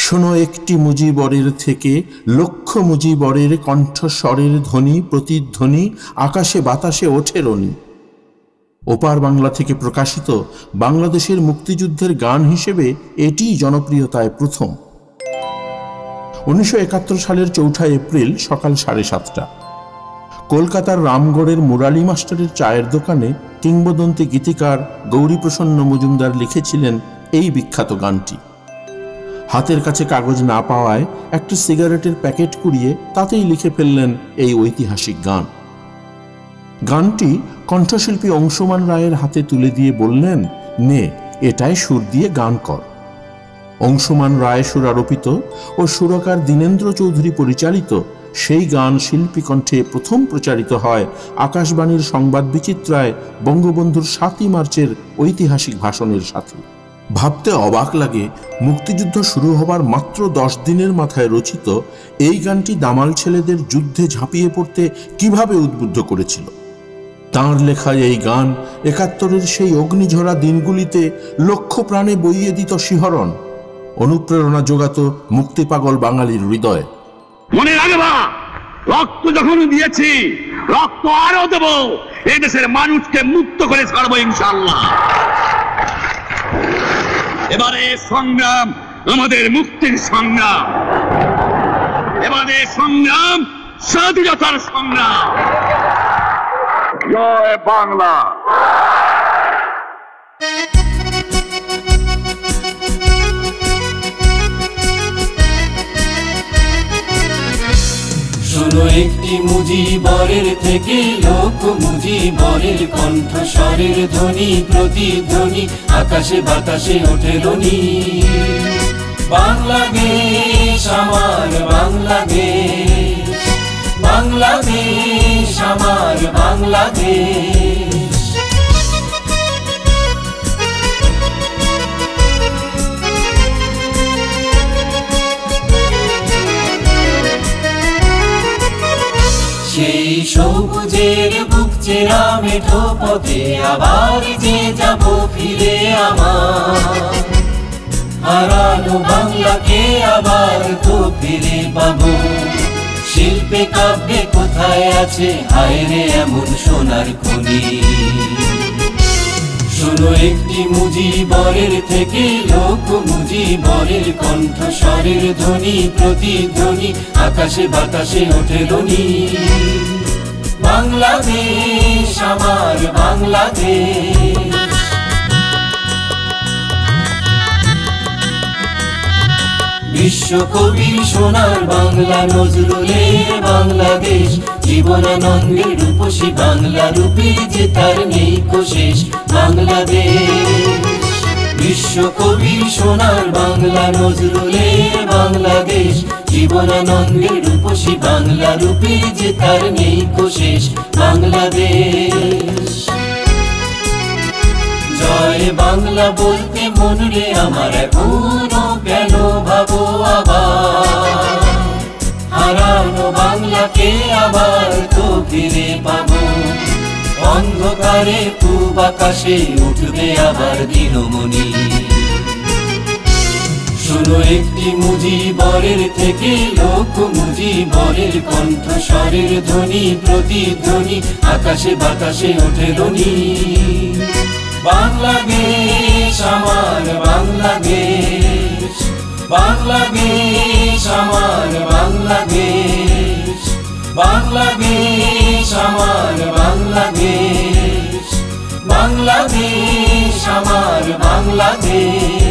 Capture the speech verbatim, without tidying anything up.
শোনো একটি মুজিবরের থেকে লক্ষ মুজিবরের কণ্ঠস্বরের ধ্বনি প্রতিধ্বনি আকাশে বাতাসে ওঠে রনি। ওপার বাংলা থেকে প্রকাশিত বাংলাদেশের মুক্তিযুদ্ধের গান হিসেবে এটিই জনপ্রিয়তায় প্রথম। উনিশশো একাত্তর সালের চৌঠা এপ্রিল সকাল সাড়ে সাতটা কলকাতার রামগড়ের মুরালি মাস্টারের চায়ের দোকানে কিংবদন্তি গীতিকার গৌরীপ্রসন্ন মজুমদার লিখেছিলেন এই বিখ্যাত গানটি। হাতের কাছে কাগজ না পাওয়ায় একটা সিগারেটের প্যাকেট কুড়িয়ে তাতেই লিখে ফেললেন এই ঐতিহাসিক গান। গানটি কণ্ঠশিল্পী অংশুমান রায়ের হাতে তুলে দিয়ে বললেন, নে এটাই সুর দিয়ে গান কর। অংশুমান রায় সুরারোপিত ও সুরকার দীনেন্দ্র চৌধুরী পরিচালিত সেই গান শিল্পী কণ্ঠে প্রথম প্রচারিত হয় আকাশবাণীর সংবাদ বিচিত্রায় বঙ্গবন্ধুর সাতই মার্চের ঐতিহাসিক ভাষণের সাথে। ভাবতে অবাক লাগে, মুক্তিযুদ্ধ শুরু হবার মাত্র দশ দিনের মাথায় রচিত এই গানটি দামাল ছেলেদের যুদ্ধে ঝাঁপিয়ে পড়তে কিভাবে উদ্বুদ্ধ করেছিল। তাঁর লেখা এই গান একাত্তরের সেই অগ্নিঝরা দিনগুলিতে লক্ষ প্রাণে বইয়ে দিত শিহরণ, অনুপ্রেরণা যোগাত মুক্তিপাগল বাঙালির হৃদয়। মনে রাখবা, রক্ত যখন দিয়েছি রক্ত আরো দেব, এই দেশের মানুষকে মুক্ত করে ছাড়বো ইনশাআল্লাহ। এবারে সংগ্রাম আমাদের মুক্তির সংগ্রাম, এবারে সংগ্রাম স্বাধীনতার সংগ্রাম। জয় বাংলা। শোনো একটি মুজিবরের থেকে লক্ষ মুজিবরের কণ্ঠস্বরের ধ্বনি প্রতিধ্বনি আকাশে বাতাসে ওঠে রনি। বাংলাদেশ আমার বাংলাদেশ, বাংলাদেশ আমার বাংলাদেশ। সেই সবুজের বুক চেরা মেঠো পথে আবার যে যাব ফিরে আমার, হারানো বাংলাকে আবার তো ফিরে পাবো। শিল্পে কাব্যে কোথায় আছে হায় রে এমন সোনার খনি। শোনো একটি মুজিবরের থেকে লক্ষ মুজিবরের কণ্ঠস্বরের ধ্বনি প্রতিধ্বনি আকাশে বাতাসে ওঠে রনি। বাংলাদেশ আমার বাংলাদেশ। বিশ্বকবি সোনার বাংলা নজরুলের বাংলাদেশ, জীবনানন্দের রূপসী বাংলা রূপে যে তার নেই কোশেষ বাংলাদেশ। বিশ্বকবি সোনার বাংলা নজরুলের বাংলাদেশ, জীবনানন্দের রূপসী বাংলা রূপে যে তার নেই কোশেষ বাংলাদেশ। জয় বাংলা বলতে মন রে আমার এখনো কেন ভাবো আবার, হারানো বাংলাকে আবার তো ফিরে পাবো। অন্ধকারে পূব আকাশে উঠবে আবার দিনমণি। শোনো একটি মুজিবরের থেকে লক্ষ মুজিবরের কণ্ঠস্বরের ধ্বনি প্রতিধ্বনি আকাশে বাতাসে ওঠে রনি। বাংলাদেশ আমার বাংলাদেশ, বাংলাদেশ আমার বাংলাদেশ, বাংলাদেশ আমার বাংলাদেশ, বাংলাদেশ আমার বাংলাদেশ।